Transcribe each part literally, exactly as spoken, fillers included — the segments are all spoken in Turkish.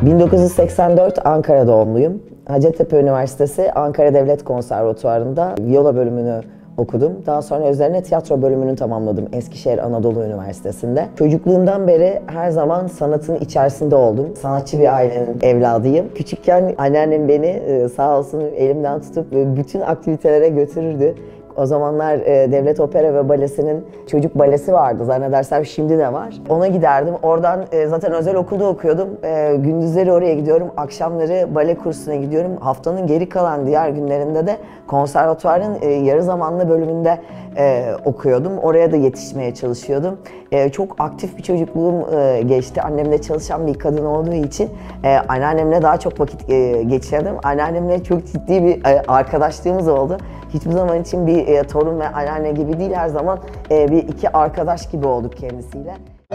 bin dokuz yüz seksen dört Ankara doğumluyum. Hacettepe Üniversitesi Ankara Devlet Konservatuvarı'nda viola bölümünü okudum. Daha sonra üzerine tiyatro bölümünü tamamladım Eskişehir Anadolu Üniversitesi'nde. Çocukluğumdan beri her zaman sanatın içerisinde oldum. Sanatçı bir ailenin evladıyım. Küçükken anneannem beni sağ olsun elimden tutup bütün aktivitelere götürürdü. O zamanlar e, Devlet Opera ve Balesi'nin çocuk balesi vardı zannedersem, şimdi de var. Ona giderdim. Oradan e, zaten özel okulda okuyordum. E, gündüzleri oraya gidiyorum, akşamları bale kursuna gidiyorum. Haftanın geri kalan diğer günlerinde de konservatuvarın e, yarı zamanlı bölümünde e, okuyordum. Oraya da yetişmeye çalışıyordum. E, çok aktif bir çocukluğum e, geçti. Annem de çalışan bir kadın olduğu için e, anneannemle daha çok vakit e, geçirdim. Anneannemle çok ciddi bir e, arkadaşlığımız oldu. Hiçbir zaman için bir e, torun ve anneanne gibi değil, her zaman e, bir iki arkadaş gibi olduk kendisiyle.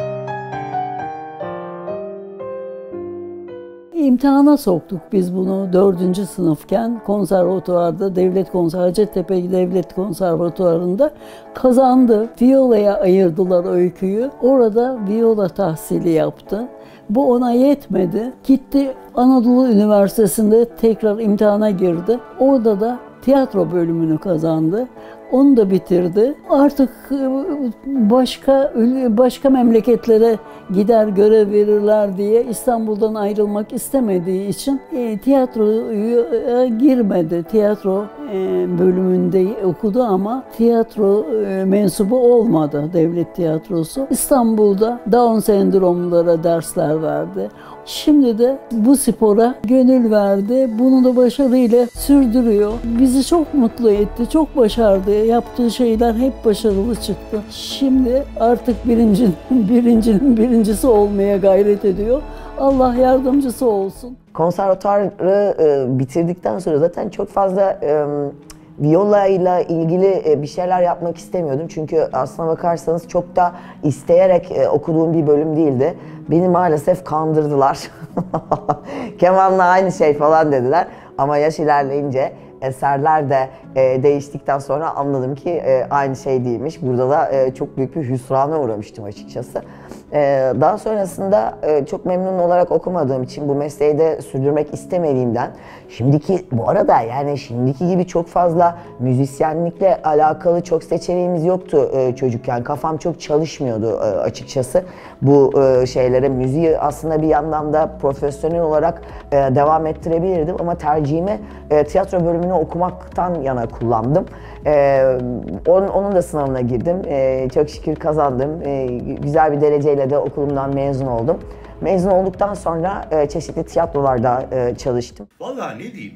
İmtihana soktuk biz bunu dördüncü sınıfken konservatuvarda, Devlet Konser, Hacettepe Devlet Konservatuvarı'nda kazandı. Viola'ya ayırdılar öyküyü. Orada viola tahsili yaptı. Bu ona yetmedi. Gitti Anadolu Üniversitesi'nde tekrar imtihana girdi. Orada da tiyatro bölümünü kazandı. Onu da bitirdi. Artık başka başka memleketlere gider görev verirler diye İstanbul'dan ayrılmak istemediği için e, tiyatroya girmedi. Tiyatro e, bölümünde okudu ama tiyatro e, mensubu olmadı, devlet tiyatrosu. İstanbul'da Down sendromlulara dersler verdi. Şimdi de bu spora gönül verdi. Bunu da başarıyla sürdürüyor. Bizi çok mutlu etti, çok başardı. Yaptığı şeyler hep başarılı çıktı. Şimdi artık birincinin, birincinin birincisi olmaya gayret ediyor. Allah yardımcısı olsun. Konservatuarı e, bitirdikten sonra zaten çok fazla e, viola ile ilgili e, bir şeyler yapmak istemiyordum. Çünkü aslına bakarsanız çok da isteyerek e, okuduğum bir bölüm değildi. Beni maalesef kandırdılar. Kemanla aynı şey falan dediler. Ama yaş ilerleyince, eserler de e, değiştikten sonra anladım ki e, aynı şey değilmiş. Burada da e, çok büyük bir hüsrana uğramıştım açıkçası. E, daha sonrasında e, çok memnun olarak okumadığım için, bu mesleği de sürdürmek istemediğimden, şimdiki, bu arada yani şimdiki gibi çok fazla müzisyenlikle alakalı çok seçeneğimiz yoktu e, çocukken. Kafam çok çalışmıyordu e, açıkçası bu e, şeylere. Müziği aslında bir yandan da profesyonel olarak e, devam ettirebilirdim ama tercihimi e, tiyatro bölümünü okumaktan yana kullandım. Ee, onun, onun da sınavına girdim. Ee, çok şükür kazandım. Ee, güzel bir dereceyle de okulumdan mezun oldum. Mezun olduktan sonra e, çeşitli tiyatrolarda e, çalıştım. Vallahi ne diyeyim?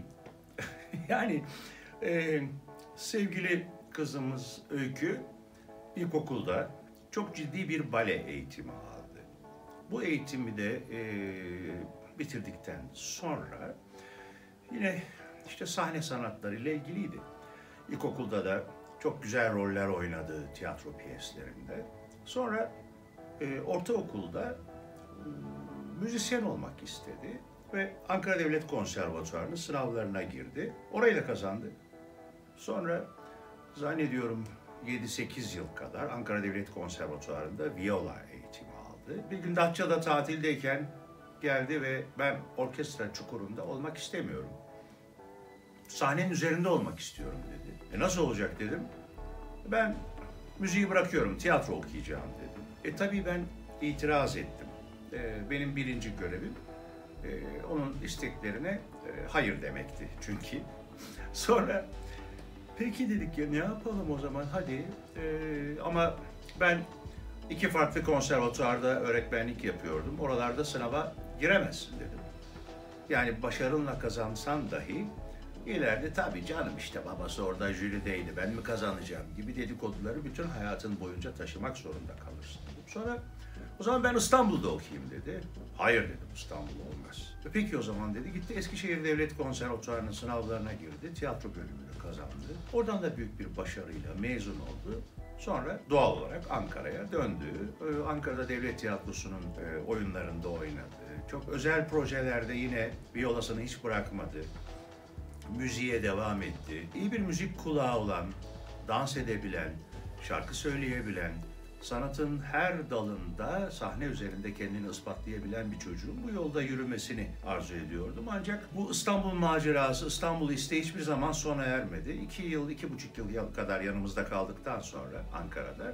yani e, sevgili kızımız Öykü ilkokulda çok ciddi bir bale eğitimi aldı. Bu eğitimi de e, bitirdikten sonra yine işte sahne sanatları ile ilgiliydi. İlkokulda da çok güzel roller oynadı tiyatro piyeslerinde. Sonra e, ortaokulda e, müzisyen olmak istedi ve Ankara Devlet Konservatuvarı'nın sınavlarına girdi. Orayı da kazandı. Sonra zannediyorum yedi sekiz yıl kadar Ankara Devlet Konservatuvarı'nda viola eğitimi aldı. Bir gün Datça'da tatildeyken geldi ve ben orkestra çukurunda olmak istemiyorum. Sahnenin üzerinde olmak istiyorum dedi. E nasıl olacak dedim. Ben müziği bırakıyorum, tiyatro okuyacağım dedim. E tabii ben itiraz ettim. E, benim birinci görevim e, onun isteklerine e, hayır demekti çünkü. Sonra peki dedik ya ne yapalım o zaman hadi. E, ama ben iki farklı konservatuvarda öğretmenlik yapıyordum. Oralarda sınava giremezsin dedim. Yani başarınla kazansan dahi İleride tabii canım işte babası orada jürideydi, ben mi kazanacağım gibi dedikoduları bütün hayatın boyunca taşımak zorunda kalırsın. Sonra o zaman ben İstanbul'da okuyayım dedi. Hayır dedim, İstanbul olmaz. E peki o zaman dedi, gitti Eskişehir Devlet Konservatuvarı'nın sınavlarına girdi, tiyatro bölümünü kazandı. Oradan da büyük bir başarıyla mezun oldu. Sonra doğal olarak Ankara'ya döndü. Ankara'da Devlet Tiyatrosu'nun oyunlarında oynadı. Çok özel projelerde yine violasını hiç bırakmadı. Müziğe devam etti. İyi bir müzik kulağı olan, dans edebilen, şarkı söyleyebilen, sanatın her dalında sahne üzerinde kendini ispatlayabilen bir çocuğun bu yolda yürümesini arzu ediyordum. Ancak bu İstanbul macerası, İstanbul isteği hiçbir zaman sona ermedi. İki yıl, iki buçuk yıl kadar yanımızda kaldıktan sonra Ankara'da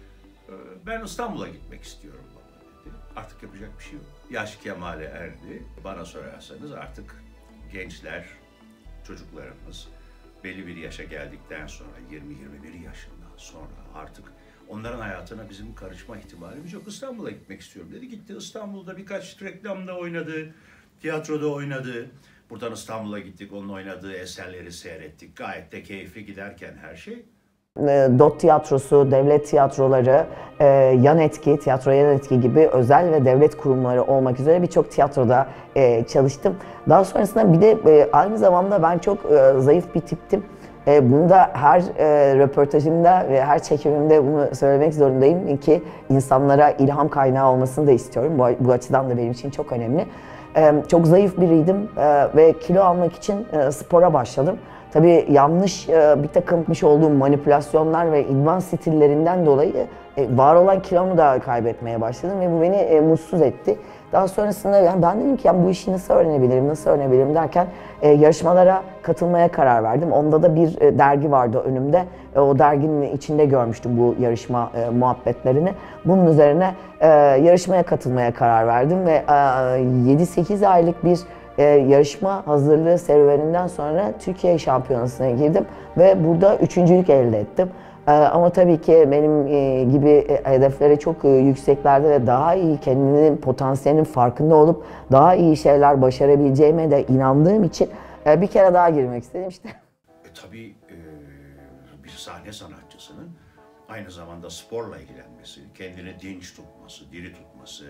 ben İstanbul'a gitmek istiyorum baba dedi. Artık yapacak bir şey yok. Yaş kemale erdi. Bana sorarsanız artık gençler, çocuklarımız belli bir yaşa geldikten sonra, yirmi yirmi bir yaşından sonra artık onların hayatına bizim karışma ihtimalimiz yok. İstanbul'a gitmek istiyorum dedi. Gitti İstanbul'da birkaç reklamda oynadı, tiyatroda oynadı. Buradan İstanbul'a gittik, onun oynadığı eserleri seyrettik. Gayet de keyifli giderken her şey. DOT tiyatrosu, devlet tiyatroları, yan etki, tiyatro yan etki gibi özel ve devlet kurumları olmak üzere birçok tiyatroda çalıştım. Daha sonrasında bir de aynı zamanda ben çok zayıf bir tiptim. Bunu da her röportajımda ve her çekimimde bunu söylemek zorundayım ki insanlara ilham kaynağı olmasını da istiyorum. Bu, bu açıdan da benim için çok önemli. Çok zayıf biriydim ve kilo almak için spora başladım. Tabii yanlış bir takımmış olduğum manipülasyonlar ve idman stillerinden dolayı var olan kilomu da kaybetmeye başladım ve bu beni mutsuz etti. Daha sonrasında yani ben dedim ki yani bu işi nasıl öğrenebilirim, nasıl öğrenebilirim derken yarışmalara katılmaya karar verdim. Onda da bir dergi vardı önümde. O derginin içinde görmüştüm bu yarışma muhabbetlerini. Bunun üzerine yarışmaya katılmaya karar verdim ve yedi sekiz aylık bir Ee, yarışma hazırlığı serüveninden sonra Türkiye şampiyonasına girdim ve burada üçüncülük elde ettim. Ee, ama tabii ki benim e, gibi e, hedefleri çok e, yükseklerde ve daha iyi kendinin potansiyelinin farkında olup daha iyi şeyler başarabileceğime de inandığım için e, bir kere daha girmek istedim işte. E, tabii e, bir sahne sanatçısının aynı zamanda sporla ilgilenmesi, kendini dinç tutması, diri tutması,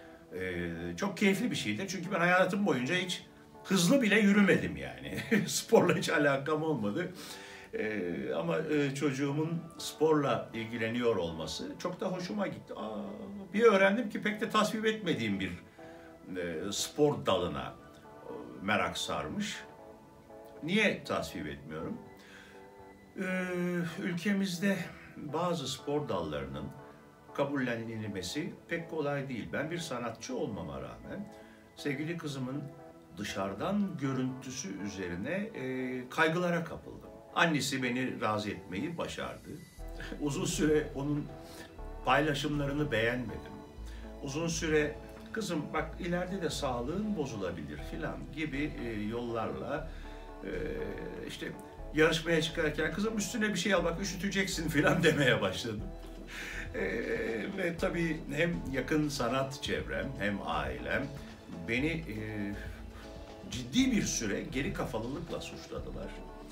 Ee, çok keyifli bir şeydi çünkü ben hayatım boyunca hiç hızlı bile yürümedim yani. Sporla hiç alakam olmadı. Ee, ama e, çocuğumun sporla ilgileniyor olması çok da hoşuma gitti. Aa, bir öğrendim ki pek de tasvip etmediğim bir e, spor dalına e, merak sarmış. Niye tasvip etmiyorum? Ee, ülkemizde bazı spor dallarının kabullenilmesi pek kolay değil. Ben bir sanatçı olmama rağmen sevgili kızımın dışarıdan görüntüsü üzerine e, kaygılara kapıldım. Annesi beni razı etmeyi başardı. Uzun süre onun paylaşımlarını beğenmedim. Uzun süre kızım bak ileride de sağlığın bozulabilir filan gibi e, yollarla e, işte yarışmaya çıkarken kızım üstüne bir şey al bak üşüteceksin filan demeye başladım. Ee, ve tabii hem yakın sanat çevrem hem ailem beni e, ciddi bir süre geri kafalılıkla suçladılar.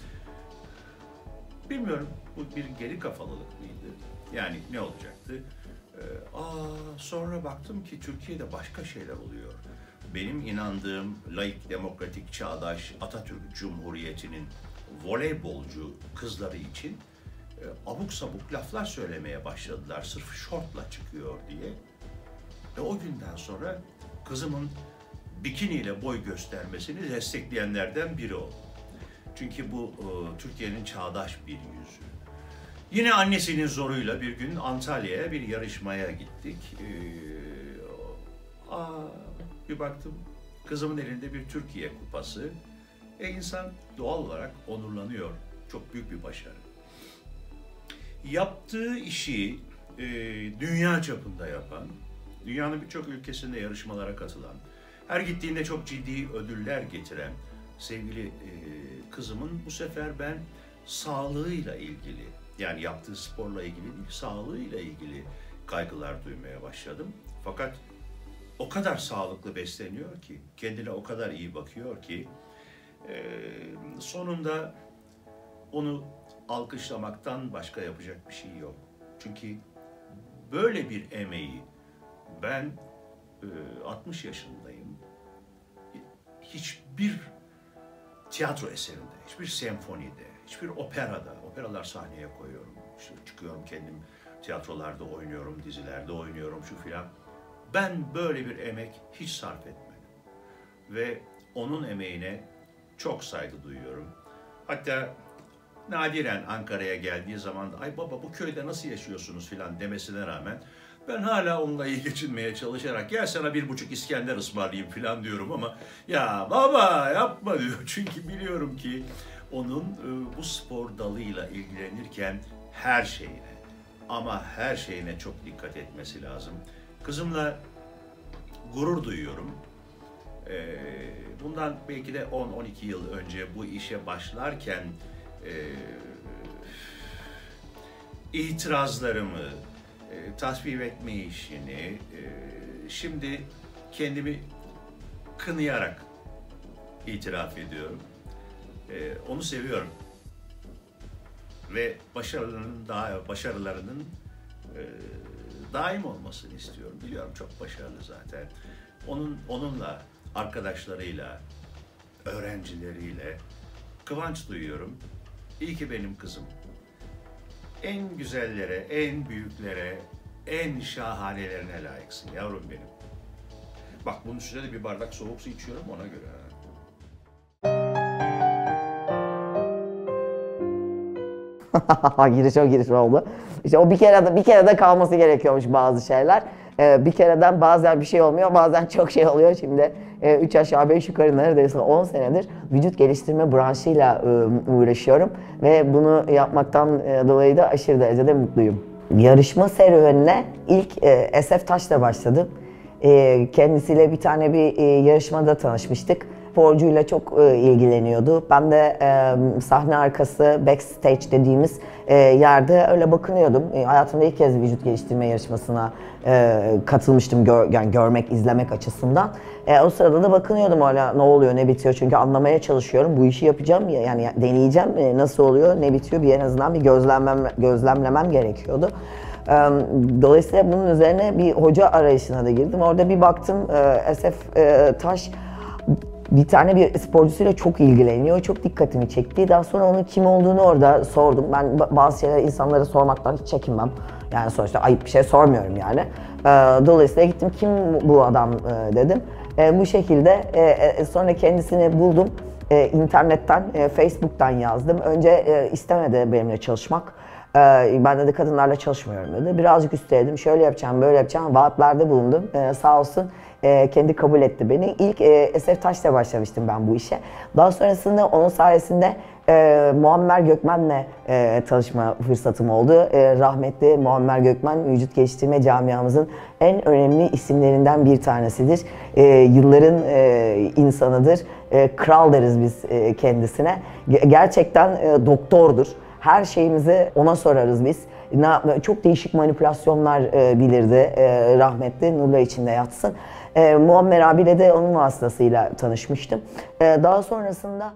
Bilmiyorum bu bir geri kafalılık mıydı? Yani ne olacaktı? Ee, aa, sonra baktım ki Türkiye'de başka şeyler oluyor. Benim inandığım laik, demokratik, çağdaş Atatürk Cumhuriyeti'nin voleybolcu kızları için abuk sabuk laflar söylemeye başladılar sırf şortla çıkıyor diye. Ve o günden sonra kızımın bikiniyle boy göstermesini destekleyenlerden biri oldu. Çünkü bu e, Türkiye'nin çağdaş bir yüzü. Yine annesinin zoruyla bir gün Antalya'ya bir yarışmaya gittik. Ee, aa, bir baktım kızımın elinde bir Türkiye kupası. E insan doğal olarak onurlanıyor. Çok büyük bir başarı. Yaptığı işi e, dünya çapında yapan, dünyanın birçok ülkesinde yarışmalara katılan, her gittiğinde çok ciddi ödüller getiren sevgili e, kızımın bu sefer ben sağlığıyla ilgili, yani yaptığı sporla ilgili değil, sağlığıyla ilgili kaygılar duymaya başladım. Fakat o kadar sağlıklı besleniyor ki, kendine o kadar iyi bakıyor ki, e, sonunda onu alkışlamaktan başka yapacak bir şey yok. Çünkü böyle bir emeği ben e, altmış yaşındayım. Hiçbir tiyatro eserinde, hiçbir senfonide, hiçbir operada, operalar sahneye koyuyorum. İşte çıkıyorum kendim tiyatrolarda oynuyorum, dizilerde oynuyorum şu filan. Ben böyle bir emek hiç sarf etmedim. Ve onun emeğine çok saygı duyuyorum. Hatta nadiren Ankara'ya geldiği zaman da ay baba bu köyde nasıl yaşıyorsunuz filan demesine rağmen ben hala onunla iyi geçinmeye çalışarak gel sana bir buçuk İskender ısmarlayayım filan diyorum ama ya baba yapma diyor. Çünkü biliyorum ki onun e, bu spor dalıyla ilgilenirken her şeyine ama her şeyine çok dikkat etmesi lazım. Kızımla gurur duyuyorum. E, bundan belki de on on iki yıl önce bu işe başlarken e, itirazlarımı, e, tasvip etme işini, e, şimdi kendimi kınayarak itiraf ediyorum. E, onu seviyorum ve başarılarının daha başarılarının e, daim olmasını istiyorum. Biliyorum çok başarılı zaten. Onun onunla, arkadaşlarıyla, öğrencileriyle kıvanç duyuyorum. İyi ki benim kızım. En güzellere, en büyüklere, en şahanelerine layıksın yavrum benim. Bak bunun üstüne de bir bardak soğuk su içiyorum ona göre. Giriş o giriş oldu. İşte o bir kere de bir kere de kalması gerekiyormuş bazı şeyler. Ee, bir kereden bazen bir şey olmuyor, bazen çok şey oluyor. Şimdi e, üç aşağı beş yukarı neredeyse on senedir vücut geliştirme branşıyla e, uğraşıyorum ve bunu yapmaktan e, dolayı da aşırı derecede mutluyum. Yarışma serüvenine ilk e, Esef Taş'la başladım. E, kendisiyle bir tane bir e, yarışmada tanışmıştık. Sporcuyla çok e, ilgileniyordu. Ben de e, sahne arkası, backstage dediğimiz e, yerde öyle bakınıyordum. E, hayatımda ilk kez vücut geliştirme yarışmasına e, katılmıştım, gör, yani görmek, izlemek açısından. E, o sırada da bakınıyordum hala ne oluyor, ne bitiyor çünkü anlamaya çalışıyorum. Bu işi yapacağım, yani deneyeceğim, e, nasıl oluyor, ne bitiyor bir en azından bir gözlemlem, gözlemlemem gerekiyordu. E, dolayısıyla bunun üzerine bir hoca arayışına da girdim. Orada bir baktım e, Esef e, Taş bir tane bir sporcusuyla çok ilgileniyor. Çok dikkatimi çekti. Daha sonra onun kim olduğunu orada sordum. Ben bazı şeyleri insanlara sormaktan hiç çekinmem. Yani sonuçta ayıp bir şey sormuyorum yani. Dolayısıyla gittim kim bu adam dedim. Bu şekilde sonra kendisini buldum. İnternetten, Facebook'tan yazdım. Önce istemedi benimle çalışmak. Ben de kadınlarla çalışmıyorum dedi. Birazcık üsteledim. Şöyle yapacağım, böyle yapacağım. Vaatlerde bulundum. Sağ olsun. E, kendi kabul etti beni. İlk e, Esef Taş'la başlamıştım ben bu işe. Daha sonrasında onun sayesinde e, Muammer Gökmen'le e, tanışma fırsatım oldu. E, rahmetli Muammer Gökmen, vücut geliştirme camiamızın en önemli isimlerinden bir tanesidir. E, yılların e, insanıdır. E, kral deriz biz e, kendisine. G- gerçekten e, doktordur. Her şeyimizi ona sorarız biz. Çok değişik manipülasyonlar e, bilirdi e, rahmetli, nurlar içinde yatsın. E, Muammer abiyle de onun vasıtasıyla tanışmıştım. E, daha sonrasında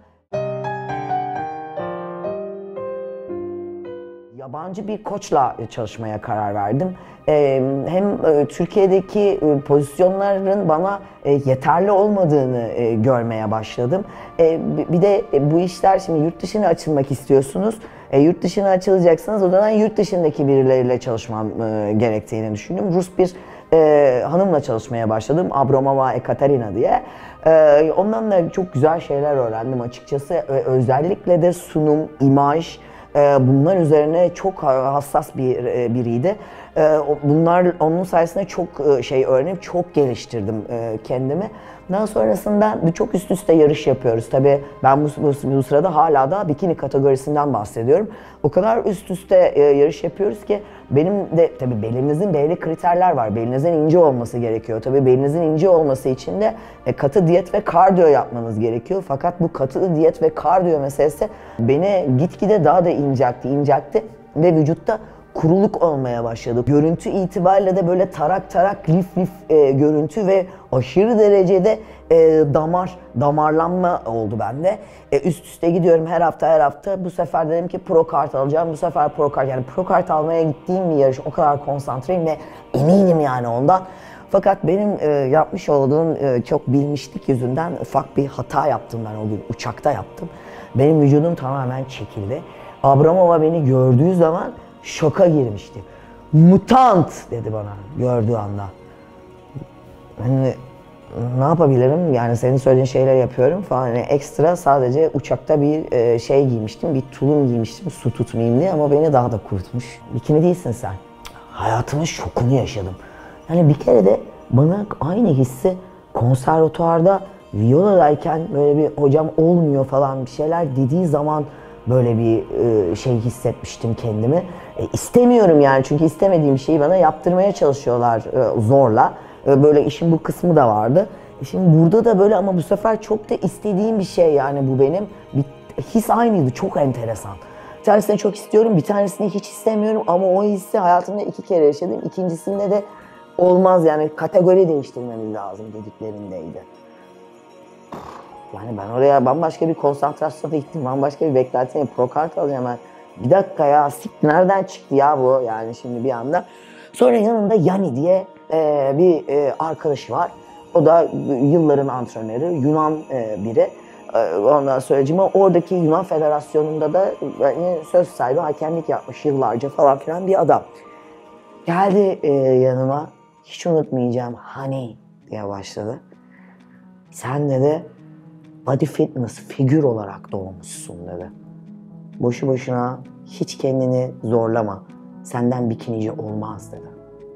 yabancı bir koçla çalışmaya karar verdim. E, hem e, Türkiye'deki e, pozisyonların bana e, yeterli olmadığını e, görmeye başladım. E, bir de e, bu işler şimdi yurt dışına açılmak istiyorsunuz. E, yurt dışına açılacaksınız. O zaman yurt dışındaki birileriyle çalışmam e, gerektiğini düşündüm. Rus bir e, hanımla çalışmaya başladım. Abramova Ekaterina diye. E, ondan da çok güzel şeyler öğrendim açıkçası. E, özellikle de sunum, imaj, e, bunlar üzerine çok hassas bir e, biriydi. E, bunlar onun sayesinde çok e, şey öğrenip çok geliştirdim e, kendimi. Daha sonrasında çok üst üste yarış yapıyoruz. Tabii ben bu, bu, bu sırada hala da bikini kategorisinden bahsediyorum. O kadar üst üste e, yarış yapıyoruz ki benim de tabii belinizin belli kriterler var. Belinizin ince olması gerekiyor. Tabii belinizin ince olması için de e, katı diyet ve kardiyo yapmanız gerekiyor. Fakat bu katı diyet ve kardiyo meselesi beni gitgide daha da inceltti, inceltti ve vücutta kuruluk olmaya başladı. Görüntü itibariyle de böyle tarak tarak, lif lif e, görüntü ve aşırı derecede e, damar, damarlanma oldu bende. E, üst üste gidiyorum her hafta her hafta. Bu sefer dedim ki pro kart alacağım. Bu sefer pro kart, yani pro kart almaya gittiğim bir yarış, o kadar konsantreyim ve eminim yani ondan. Fakat benim e, yapmış olduğum e, çok bilmişlik yüzünden ufak bir hata yaptım ben o gün. Uçakta yaptım. Benim vücudum tamamen çekildi. Abramova beni gördüğü zaman şoka girmişti. Mutant dedi bana gördüğü anda. Yani ne yapabilirim? Yani senin söylediğin şeyler yapıyorum falan. Yani ekstra sadece uçakta bir e, şey giymiştim, bir tulum giymiştim su tutmayayım diye ama beni daha da kurutmuş. Bikini değilsin sen. Hayatımın şokunu yaşadım. Yani bir kere de bana aynı hissi konservatuvarda viyoladayken böyle bir hocam olmuyor falan bir şeyler dediği zaman böyle bir e, şey hissetmiştim kendimi. E, istemiyorum yani çünkü istemediğim şeyi bana yaptırmaya çalışıyorlar e, zorla. E, böyle işin bu kısmı da vardı. E, şimdi burada da böyle ama bu sefer çok da istediğim bir şey yani bu benim. Bir his aynıydı, çok enteresan. Bir tanesini çok istiyorum, bir tanesini hiç istemiyorum ama o hissi hayatımda iki kere yaşadım. İkincisinde de olmaz yani kategori değiştirmemiz lazım dediklerindeydi. Yani ben oraya bambaşka bir konsantrasyona gittim, bambaşka bir beklentiye pro-kart alacağım ben. Bir dakika ya, sik nereden çıktı ya bu yani şimdi bir anda. Sonra yanında Yani diye e, bir e, arkadaşı var. O da yılların antrenörü, Yunan e, biri. E, ondan sonra oradaki Yunan Federasyonu'nda da yani söz sahibi hakemlik yapmış yıllarca falan filan bir adam. Geldi e, yanıma, hiç unutmayacağım, hani diye başladı. Sen dedi, body fitness figür olarak doğmuşsun dedi. Boşu boşuna hiç kendini zorlama. Senden bikinici olmaz dedi.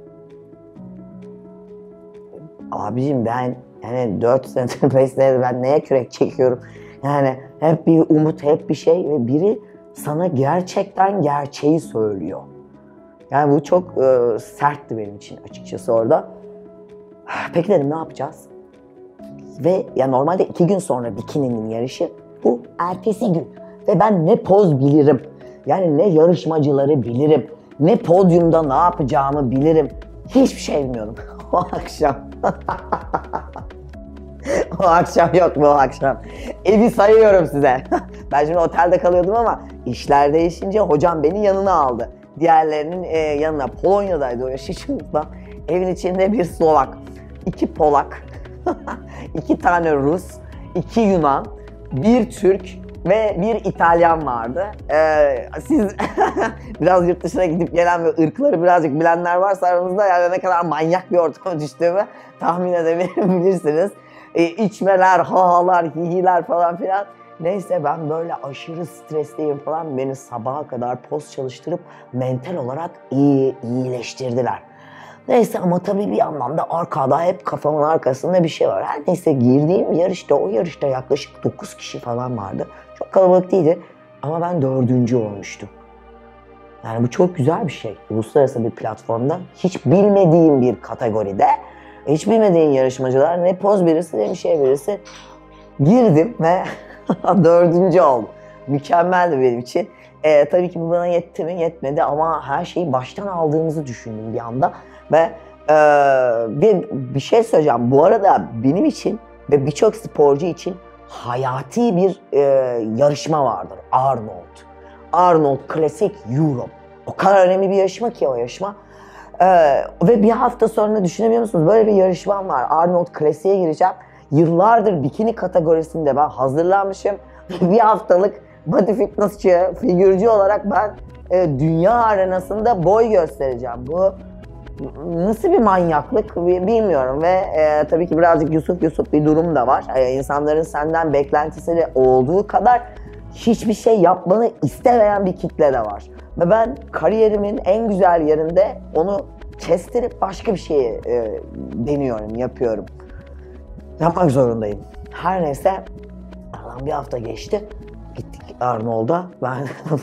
Abicim ben yani dört senedir, beş senedir ben neye kürek çekiyorum? Yani hep bir umut, hep bir şey ve biri sana gerçekten gerçeği söylüyor. Yani bu çok e, sertti benim için açıkçası orada. Peki dedim ne yapacağız? Ve ya normalde iki gün sonra bikininin yarışı, bu ertesi gün. Ve ben ne poz bilirim, yani ne yarışmacıları bilirim, ne podyumda ne yapacağımı bilirim. Hiçbir şey bilmiyorum o akşam. O akşam yok mu o akşam? Evi sayıyorum size. Ben şimdi otelde kalıyordum ama işler değişince hocam beni yanına aldı. Diğerlerinin e, yanına, Polonya'daydı o yaş içimizde. Evin içinde bir Slovak, iki Polak, iki tane Rus, iki Yunan, bir Türk ve bir İtalyan vardı. Ee, siz biraz yurt dışına gidip gelen ve ırkları birazcık bilenler varsa aranızda yani ne kadar manyak bir ortama düştüğümü tahmin edebilirsiniz. Ee, içmeler, hahalar, hihiler falan filan. Neyse ben böyle aşırı stresliyim falan. Beni sabaha kadar poz çalıştırıp mental olarak iyi, iyileştirdiler. Neyse ama tabii bir yandan da arkada hep kafamın arkasında bir şey var. Her neyse girdiğim yarışta, o yarışta yaklaşık dokuz kişi falan vardı. Çok kalabalık değildi ama ben dördüncü olmuştum. Yani bu çok güzel bir şey. Uluslararası bir platformda hiç bilmediğim bir kategoride, hiç bilmediğin yarışmacılar ne poz birisi ne bir şey birisi girdim ve dördüncü oldum. Mükemmeldi benim için. Ee, tabii ki bu bana yetti mi? Yetmedi ama her şeyi baştan aldığımızı düşündüm bir anda. Ve e, bir, bir şey söyleyeceğim. Bu arada benim için ve birçok sporcu için hayati bir e, yarışma vardır. Arnold. Arnold Classic Europe. O kadar önemli bir yarışma ki o yarışma. Ee, ve bir hafta sonra düşünebiliyor musunuz? Böyle bir yarışmam var. Arnold Classic'e gireceğim. Yıllardır bikini kategorisinde ben hazırlanmışım. Bir haftalık body fitnessçi, figürcü olarak ben e, dünya arenasında boy göstereceğim. Bu nasıl bir manyaklık bilmiyorum ve e, tabii ki birazcık Yusuf Yusuf bir durum da var. E, insanların senden beklentisi de olduğu kadar hiçbir şey yapmanı istemeyen bir kitle de var. Ve ben kariyerimin en güzel yerinde onu kestirip başka bir şeyi e, deniyorum, yapıyorum. Yapmak zorundayım. Her neyse, aradan bir hafta geçti. Gittik Arnold'a. Ben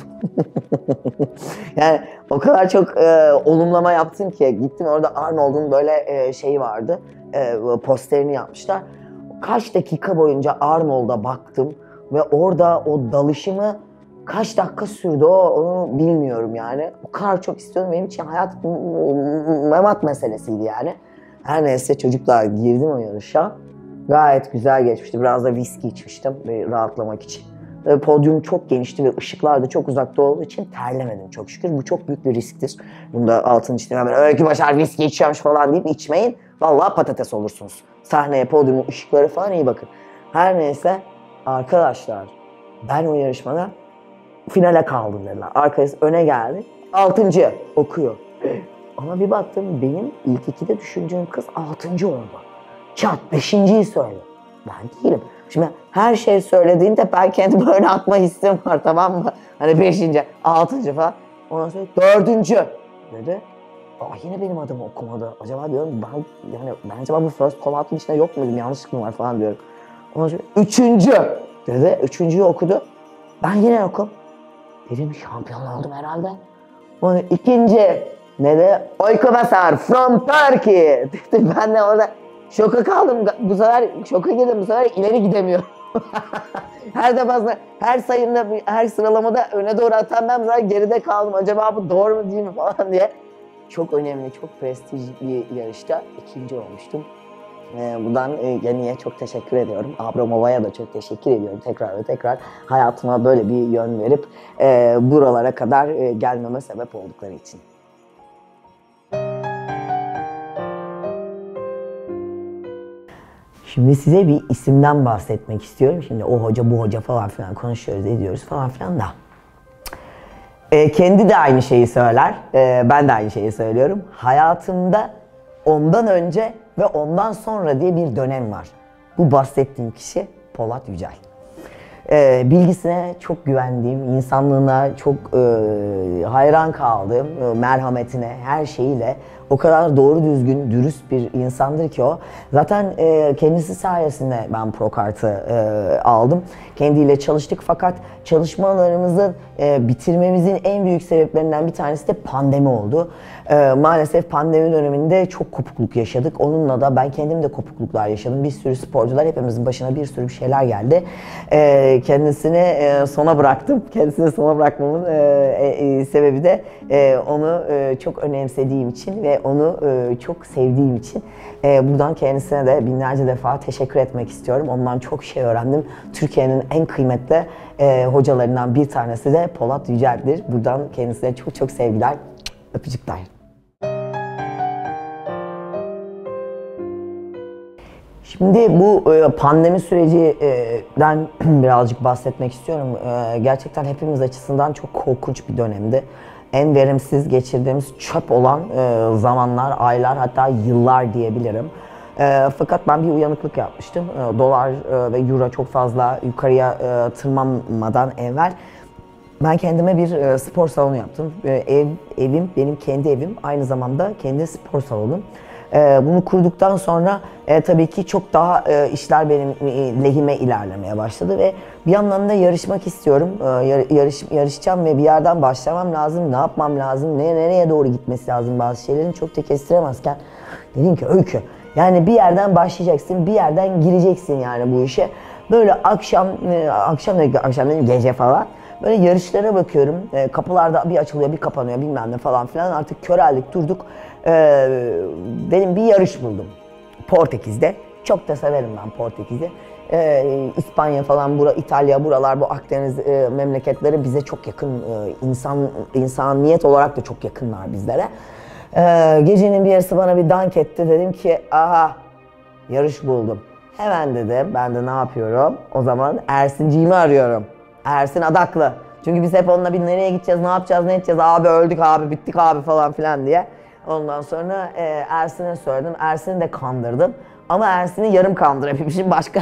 yani o kadar çok e, olumlama yaptım ki gittim orada Arnold'un böyle e, şeyi vardı. E, posterini yapmışlar. Kaç dakika boyunca Arnold'a baktım ve orada o dalışımı kaç dakika sürdü o onu bilmiyorum yani. O kadar çok istiyordum. Benim için hayat memat meselesiydi yani. Her neyse çocuklar girdim o yarışa. Gayet güzel geçmişti. Biraz da viski içmiştim rahatlamak için. Podyum çok genişti ve ışıklar da çok uzakta olduğu için terlemedim çok şükür. Bu çok büyük bir risktir. Bunda altın içtiğine ben Öykü Başar viski içiyormuş falan deyip içmeyin. Vallahi patates olursunuz. Sahneye, podyumu, ışıkları falan iyi bakın. Her neyse arkadaşlar ben o yarışmada finale kaldım dediler. Arkadaş öne geldi. Altıncı okuyor. Ama bir baktım benim ilk ikide düşündüğüm kız altıncı oldu. çat beşinciyi söyle. Ben değilim. Şimdi her şey söylediğinde ben kendi böyle atma hissim var, tamam mı? Hani beşinci, altıncı falan. Ondan sonra dördüncü dedi. Aa, yine benim adımı okumadı. Acaba diyorum ben yani ben acaba bu first call out'un içinde yok muydum? Yanlışlık mı var falan diyorum. Ondan sonra üçüncü dedi. Üçüncüyü okudu. Ben yine okum. Dedim şampiyon oldum herhalde. Ondan ikinci ne de Oykobasar from Turkey dedi. Ben de orada şoka kaldım. Bu sefer şoka girdim. Bu sefer ileri gidemiyorum. Her defasında, her sayımda, her sıralamada öne doğru atan ben zaten geride kaldım. Acaba bu doğru mu değil mi falan diye. Çok önemli, çok prestijli bir yarışta ikinci olmuştum. Ee, buradan e, Yani'ye çok teşekkür ediyorum. Abramova'ya da çok teşekkür ediyorum. Tekrar ve tekrar hayatıma böyle bir yön verip e, buralara kadar e, gelmeme sebep oldukları için. Şimdi size bir isimden bahsetmek istiyorum. Şimdi o hoca, bu hoca falan filan konuşuyoruz, ediyoruz falan filan da. E, kendi de aynı şeyi söyler, e, ben de aynı şeyi söylüyorum. Hayatımda ondan önce ve ondan sonra diye bir dönem var. Bu bahsettiğim kişi Polat Yücel. E, bilgisine çok güvendiğim, insanlığına çok e, hayran kaldığım, e, merhametine, her şeyiyle o kadar doğru düzgün, dürüst bir insandır ki o. Zaten e, kendisi sayesinde ben Prokart'ı e, aldım. Kendiyle çalıştık fakat çalışmalarımızı e, bitirmemizin en büyük sebeplerinden bir tanesi de pandemi oldu. E, maalesef pandemi döneminde çok kopukluk yaşadık. Onunla da ben kendim de kopukluklar yaşadım. Bir sürü sporcular, hepimizin başına bir sürü şeyler geldi. E, kendisini e, sona bıraktım. Kendisini sona bırakmamın e, e, sebebi de e, onu e, çok önemsediğim için ve onu e, çok sevdiğim için e, buradan kendisine de binlerce defa teşekkür etmek istiyorum. Ondan çok şey öğrendim. Türkiye'nin en kıymetli e, hocalarından bir tanesi de Polat Yücel'dir. Buradan kendisine çok çok sevgiler, öpücükler. Şimdi bu pandemi sürecinden birazcık bahsetmek istiyorum. Gerçekten hepimiz açısından çok korkunç bir dönemdi. En verimsiz geçirdiğimiz çöp olan zamanlar, aylar, hatta yıllar diyebilirim. Fakat ben bir uyanıklık yapmıştım. Dolar ve euro çok fazla yukarıya tırmanmadan evvel ben kendime bir spor salonu yaptım. Ev, evim benim kendi evim, aynı zamanda kendi spor salonum. Ee, bunu kurduktan sonra e, tabii ki çok daha e, işler benim e, lehime ilerlemeye başladı ve bir yandan da yarışmak istiyorum. Ee, yar, yarış, yarışacağım ve bir yerden başlamam lazım, ne yapmam lazım, ne, nereye doğru gitmesi lazım bazı şeylerin çok da kestiremezken dedim ki Öykü, yani bir yerden başlayacaksın, bir yerden gireceksin yani bu işe. Böyle akşam, e, akşam, akşam dedim gece falan. Böyle yarışlara bakıyorum, e, kapılarda bir açılıyor, bir kapanıyor bilmem ne falan filan, artık köreldik durduk. E, benim bir yarış buldum Portekiz'de, çok da severim ben Portekiz'i. E, İspanya falan, bura, İtalya, buralar, bu Akdeniz e, memleketleri bize çok yakın, e, insan insaniyet olarak da çok yakınlar bizlere. E, gecenin bir yarısı bana bir dank etti, dedim ki aha yarış buldum. Hemen dedim, ben de ne yapıyorum? O zaman Ersinciğimi arıyorum. Ersin Adaklı. Çünkü biz hep onunla bir nereye gideceğiz, ne yapacağız, ne edeceğiz, abi öldük abi, bittik abi falan filan diye. Ondan sonra e, Ersin'e söyledim, Ersin'i de kandırdım. Ama Ersin'i yarım kandırabilmişim, başka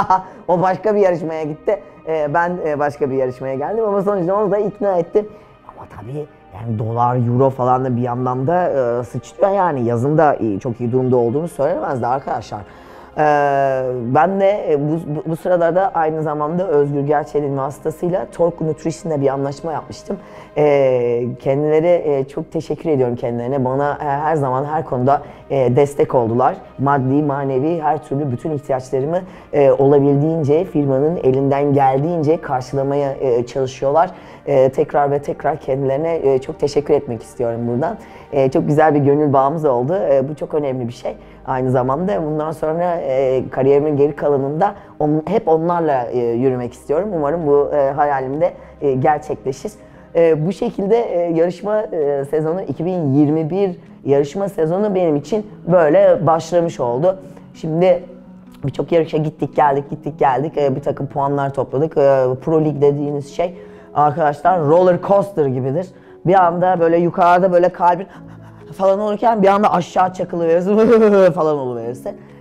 o başka bir yarışmaya gitti. E, ben e, başka bir yarışmaya geldim ama sonuçta onu da ikna ettim. Ama tabii yani dolar, euro falan da bir yandan da e, sıçrıyor yani, yazın da iyi, çok iyi durumda olduğunu söylenemezdi arkadaşlar. Ee, ben de bu, bu sırada aynı zamanda Özgür Gerçel'in vasıtasıyla Torku Nutrition'la bir anlaşma yapmıştım. Ee, kendileri e, çok teşekkür ediyorum kendilerine. Bana e, her zaman her konuda e, destek oldular. Maddi, manevi her türlü bütün ihtiyaçlarımı e, olabildiğince, firmanın elinden geldiğince karşılamaya e, çalışıyorlar. E, tekrar ve tekrar kendilerine e, çok teşekkür etmek istiyorum buradan. E, çok güzel bir gönül bağımız oldu. E, bu çok önemli bir şey. Aynı zamanda bundan sonra e, kariyerimin geri kalanında on, hep onlarla e, yürümek istiyorum. Umarım bu e, hayalim de e, gerçekleşir. E, bu şekilde e, yarışma e, sezonu iki bin yirmi bir yarışma sezonu benim için böyle başlamış oldu. Şimdi birçok yarışa gittik geldik gittik geldik e, bir takım puanlar topladık. E, Pro Lig dediğiniz şey arkadaşlar roller coaster gibidir. Bir anda böyle yukarıda böyle kalbin falan olurken bir anda aşağı çakılıverirsin falan oluverirse.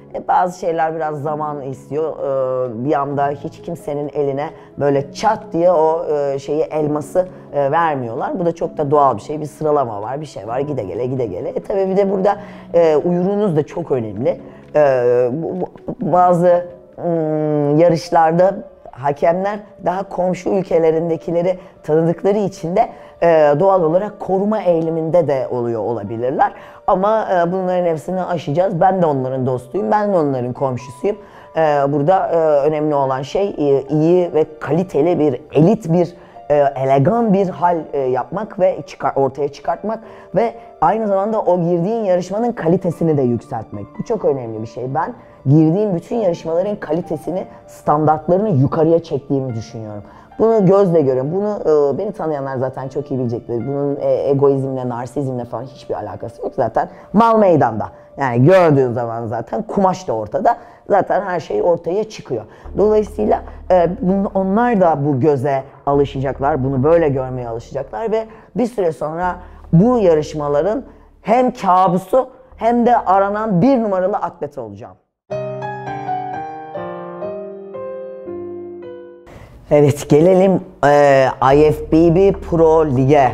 E, bazı şeyler biraz zaman istiyor. E, bir anda hiç kimsenin eline böyle çat diye o e, şeyi elması e, vermiyorlar. Bu da çok da doğal bir şey. Bir sıralama var, bir şey var. Gide gele, gide gele. E tabii bir de burada e, uyruğunuz da çok önemli. E, bu, bu, bazı ım, yarışlarda hakemler daha komşu ülkelerindekileri tanıdıkları için de e, doğal olarak koruma eğiliminde de oluyor olabilirler. Ama e, bunların hepsini aşacağız. Ben de onların dostuyum, ben de onların komşusuyum. E, burada e, önemli olan şey e, iyi ve kaliteli bir, elit bir, e, elegan bir hal e, yapmak ve çıkar, ortaya çıkartmak ve aynı zamanda o girdiğin yarışmanın kalitesini de yükseltmek. Bu çok önemli bir şey. Ben girdiğim bütün yarışmaların kalitesini, standartlarını yukarıya çektiğimi düşünüyorum. Bunu gözle görüyorum. Bunu e, beni tanıyanlar zaten çok iyi bilecekler. Bunun e, egoizmle, narsizmle falan hiçbir alakası yok zaten. Mal meydanda. Yani gördüğün zaman zaten kumaş da ortada. Zaten her şey ortaya çıkıyor. Dolayısıyla e, bunu, onlar da bu göze alışacaklar. Bunu böyle görmeye alışacaklar ve bir süre sonra bu yarışmaların hem kabusu hem de aranan bir numaralı atlet olacağım. Evet, gelelim e, I F B B Pro Lig'e.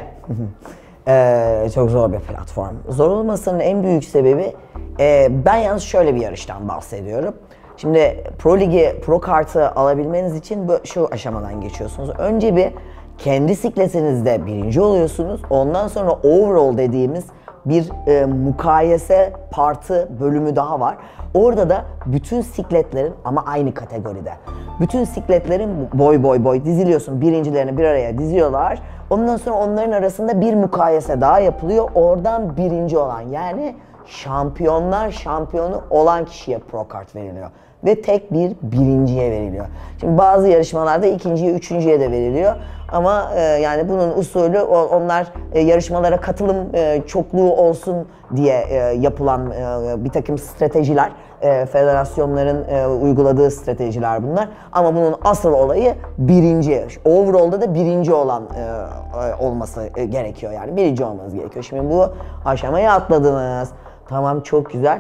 e, çok zor bir platform. Zor olmasının en büyük sebebi, e, ben yalnız şöyle bir yarıştan bahsediyorum. Şimdi Pro Lig'i, Pro kartı alabilmeniz için bu, şu aşamadan geçiyorsunuz. Önce bir kendi sikletinizde birinci oluyorsunuz. Ondan sonra overall dediğimiz bir e, mukayese partı bölümü daha var. Orada da bütün sikletlerin, ama aynı kategoride, bütün sikletlerin boy boy boy diziliyorsun. Birincilerini bir araya diziyorlar. Ondan sonra onların arasında bir mukayese daha yapılıyor. Oradan birinci olan, yani şampiyonlar şampiyonu olan kişiye pro kart veriliyor. Ve tek bir birinciye veriliyor. Şimdi bazı yarışmalarda ikinciye, üçüncüye de veriliyor. Ama e, yani bunun usulü, onlar e, yarışmalara katılım e, çokluğu olsun diye e, yapılan e, bir takım stratejiler. E, federasyonların e, uyguladığı stratejiler bunlar. Ama bunun asıl olayı birinci. Overall'da da birinci olan e, olması e, gerekiyor. Yani birinci olmanız gerekiyor. Şimdi bu aşamayı atladınız. Tamam, çok güzel.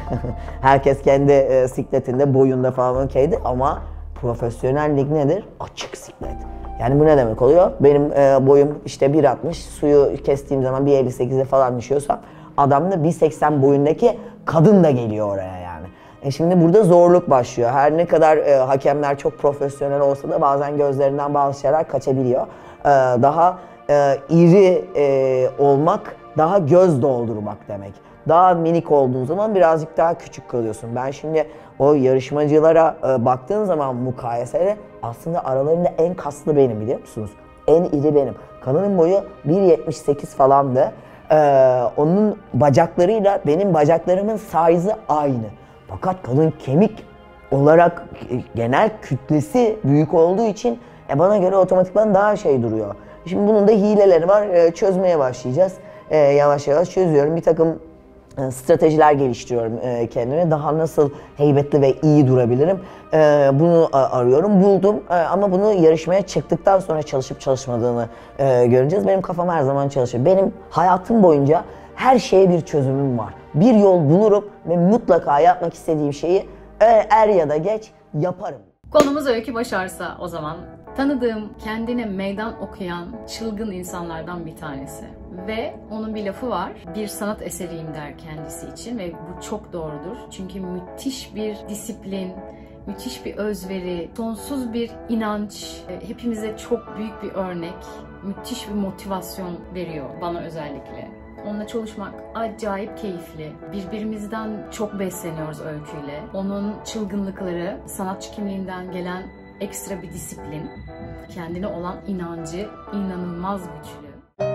Herkes kendi e, sikletinde, boyunda falan okeydi ama profesyonel lig nedir? Açık siklet. Yani bu ne demek oluyor? Benim e, boyum işte bir altmış, suyu kestiğim zaman bir elli sekize falan düşüyorsam adam da bir seksen boyundaki kadın da geliyor oraya yani. E şimdi burada zorluk başlıyor. Her ne kadar e, hakemler çok profesyonel olsa da bazen gözlerinden bazı şeyler kaçabiliyor. E, daha e, iri e, olmak, daha göz doldurmak demek. Daha minik olduğun zaman birazcık daha küçük kalıyorsun. Ben şimdi o yarışmacılara e, baktığın zaman mukayesede aslında aralarında en kaslı benim, biliyor musunuz? En iri benim. Kadının boyu bir yetmiş sekiz falandı. Ee, onun bacaklarıyla benim bacaklarımın size'ı aynı. Fakat kadın kemik olarak genel kütlesi büyük olduğu için e, bana göre otomatikman daha şey duruyor. Şimdi bunun da hileleri var. E, çözmeye başlayacağız. E, yavaş yavaş çözüyorum. Bir takım e, stratejiler geliştiriyorum e, kendime. Daha nasıl heybetli ve iyi durabilirim? E, bunu a, arıyorum. Buldum. E, ama bunu yarışmaya çıktıktan sonra çalışıp çalışmadığını e, göreceğiz. Benim kafam her zaman çalışır. Benim hayatım boyunca her şeye bir çözümüm var. Bir yol bulurum ve mutlaka yapmak istediğim şeyi er ya da geç yaparım. Konumuz Öykü Başarsa o zaman. Tanıdığım, kendine meydan okuyan çılgın insanlardan bir tanesi. Ve onun bir lafı var. Bir sanat eseriyim der kendisi için ve bu çok doğrudur. Çünkü müthiş bir disiplin, müthiş bir özveri, sonsuz bir inanç, hepimize çok büyük bir örnek, müthiş bir motivasyon veriyor bana özellikle. Onunla çalışmak acayip keyifli. Birbirimizden çok besleniyoruz Öykü'yle. Onun çılgınlıkları, sanatçı kimliğinden gelen ekstra bir disiplin, kendine olan inancı inanılmaz güçlü.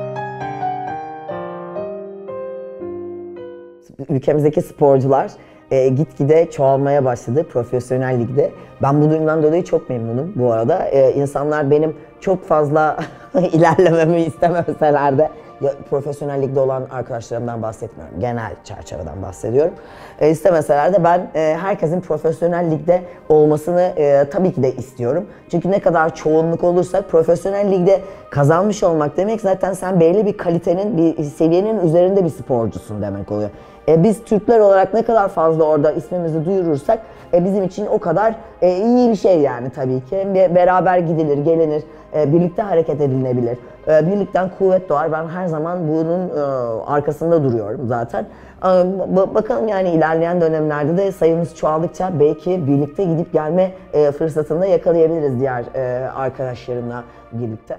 Ülkemizdeki sporcular e, gitgide çoğalmaya başladı profesyonel ligde. Ben bu durumdan dolayı çok memnunum bu arada. E, insanlar benim çok fazla ilerlememi istemeseler de, ya, profesyonel ligde olan arkadaşlarımdan bahsetmiyorum, genel çerçeveden bahsediyorum. E, istemeseler de ben e, herkesin profesyonel ligde olmasını e, tabii ki de istiyorum. Çünkü ne kadar çoğunluk olursa profesyonel ligde kazanmış olmak demek zaten sen belli bir kalitenin, bir seviyenin üzerinde bir sporcusun demek oluyor. E, biz Türkler olarak ne kadar fazla orada ismimizi duyurursak e, bizim için o kadar e, iyi bir şey yani tabii ki. Be- beraber gidilir, gelinir, e, birlikte hareket edilebilir. E, birlikten kuvvet doğar. Ben her zaman bunun e, arkasında duruyorum zaten. E, ba- bakalım yani ilerleyen dönemlerde de sayımız çoğaldıkça belki birlikte gidip gelme e, fırsatını da yakalayabiliriz diğer e, arkadaşlarımla birlikte.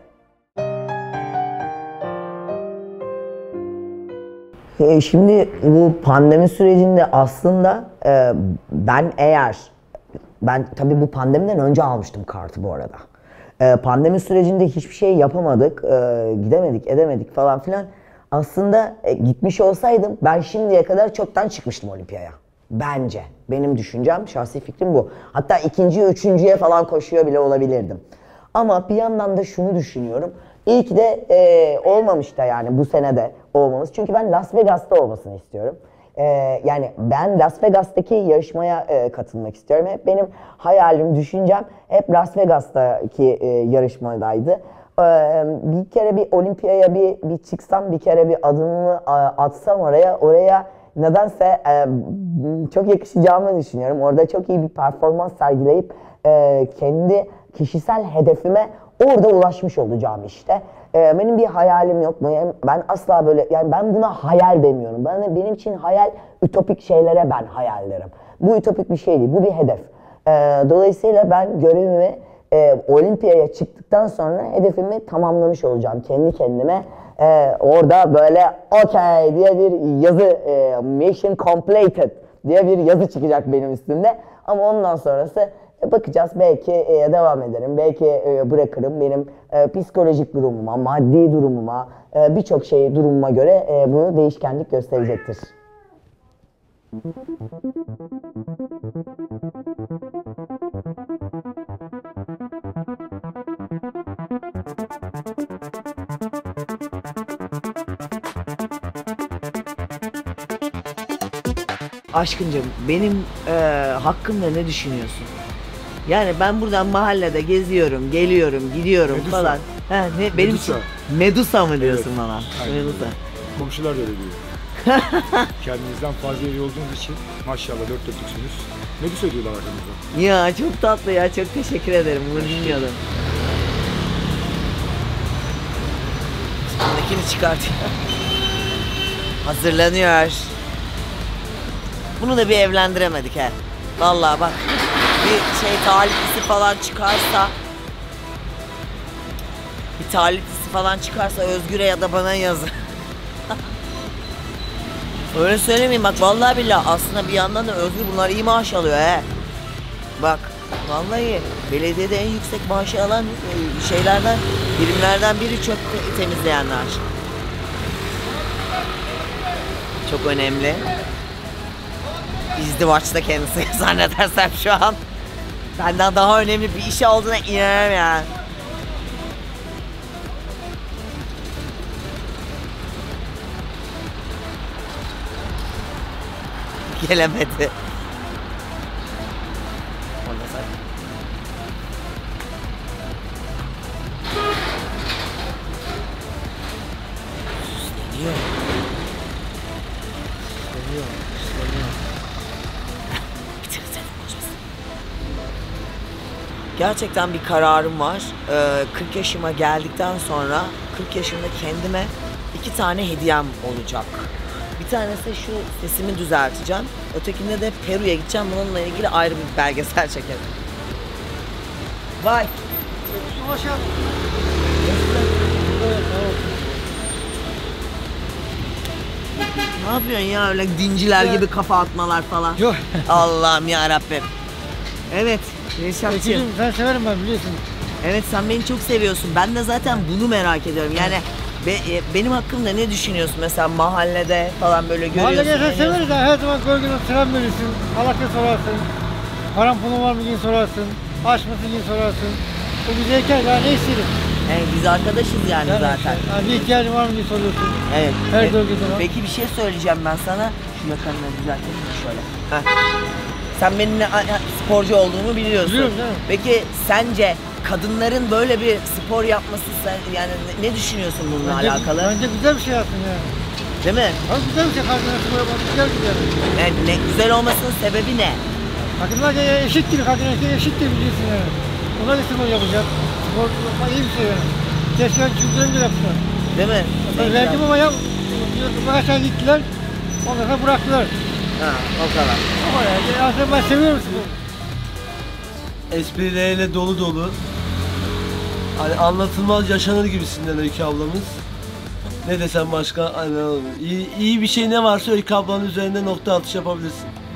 E, Şimdi bu pandemi sürecinde aslında e, ben eğer, ben tabii bu pandemiden önce almıştım kartı bu arada. E, pandemi sürecinde hiçbir şey yapamadık, e, gidemedik, edemedik falan filan. Aslında e, gitmiş olsaydım ben şimdiye kadar çoktan çıkmıştım olimpiyaya. Bence. Benim düşüncem, şahsi fikrim bu. Hatta ikinciye, üçüncüye falan koşuyor bile olabilirdim. Ama bir yandan da şunu düşünüyorum. İyi ki de e, olmamış da yani bu sene de olmamız. Çünkü ben Las Vegas'ta olmasını istiyorum. E, yani ben Las Vegas'taki yarışmaya e, katılmak istiyorum. Hep benim hayalim, düşüncem hep Las Vegas'taki e, yarışmadaydı. E, bir kere bir olimpiyaya bir, bir çıksam, bir kere bir adımımı atsam oraya, oraya nedense e, çok yakışacağımı düşünüyorum. Orada çok iyi bir performans sergileyip e, kendi kişisel hedefime orada ulaşmış olacağım işte. Ee, benim bir hayalim yok. Ben asla böyle, yani ben buna hayal demiyorum. Ben, benim için hayal, ütopik şeylere ben hayal derim. Bu ütopik bir şey değil, bu bir hedef. Ee, dolayısıyla ben görevimi e, olimpiyaya çıktıktan sonra hedefimi tamamlamış olacağım kendi kendime. Ee, orada böyle okay diye bir yazı, e, mission completed diye bir yazı çıkacak benim üstümde. Ama ondan sonrası bakacağız, belki e, devam ederim, belki e, bırakırım. Benim e, psikolojik durumuma, maddi durumuma, e, birçok şey durumuma göre e, bu değişkenlik gösterecektir. Aşkıncığım, benim e, hakkımda ne düşünüyorsun? Yani ben buradan mahallede geziyorum, geliyorum, gidiyorum Medusa. falan. Ha, ne, benim Medusa. için Medusa mı diyorsun Evet, bana? aynen. Medusa. Komşular da öyle diyor. Kendinizden fazla yeri olduğunuz için maşallah dört dörtlüksünüz. Medusa diyorlar arkamızda. Ya çok tatlı ya, çok teşekkür ederim. Bunu bilmiyordum. Üstündekini çıkartıyor. Hazırlanıyor. Bunu da bir evlendiremedik he. Vallahi bak, bir şey taliplisi falan çıkarsa, bir taliplisi falan çıkarsa Özgür'e ya da bana yazın. Öyle söylemeyeyim bak, vallahi billahi aslında bir yandan da Özgür bunlar iyi maaş alıyor he. Bak vallahi belediyede en yüksek maaşı alan şeylerden, birimlerden biri çöp temizleyenler. Çok önemli. İzdivaçta kendisi zannedersem şu an. Benden daha önemli bir işi olduğuna inanamam yani. Gelemedi. Orada zaten. Süsleniyor. Süsleniyor. Süsleniyor. Bitirsene hocası. Gerçekten bir kararım var. Ee, kırk yaşıma geldikten sonra kırk yaşımda kendime iki tane hediyem olacak. Bir tanesi şu, sesimi düzelteceğim. Ötekinde de Peru'ya gideceğim. Bununla ilgili ayrı bir belgesel çekerim. Vay. Ne yapıyorsun ya öyle dinciler gibi kafa atmalar falan? Yok. Allah'ım ya Rabbim. Evet, Reşat'cığım. Ekibim, sen severim ben, biliyorsun. Evet, sen beni çok seviyorsun. Ben de zaten bunu merak ediyorum. Yani be, e, benim hakkımda ne düşünüyorsun mesela mahallede falan böyle görüyorsun? Mahallede sen deniyorsun. severiz ha, her zaman gölgede selam verirsin. Alakya sorarsın. Param pulun var mı diye sorarsın. Aç mısın diye sorarsın. Bu bize hikaye, daha ne istedim? Evet, biz arkadaşız yani, Yani zaten. işte, ha, bir ihtiyacın var mı diye soruyorsun. Evet. Her evet. gölgede var. Peki bir şey söyleyeceğim ben sana. Şu yakanını düzeltelim mi şöyle? Heh. Sen benim ne, sporcu olduğumu biliyorsun. Biliyorum, değil mi? Peki sence kadınların böyle bir spor yapması, sen yani ne, ne düşünüyorsun bununla Bence, alakalı? bence güzel bir şey yaptın yani. Değil mi? Abi güzel bir şey kadınlar spor yapmak, güzel güzel. Evet, ne güzel olmasının sebebi ne? Kadınlar da eşittir, kadın erkek eşittir bilirsin yani. Onlar da spor yapacak. Spor yapmak iyi bir şey yani. Keşke çocuklarım da yapsınlar. Değil mi? Ben verdim ama ya, birkaç ay gittiler, ondan sonra bıraktılar. Ha, o kadar. Ama yani aslında ben seviyorum sporu. Esprileriyle dolu dolu. Hani anlatılmaz yaşanır gibisinden Öykü ablamız. Ne desem başka, hani iyi, iyi bir şey ne varsa Öykü ablanın üzerinde nokta atış yapabilirsin.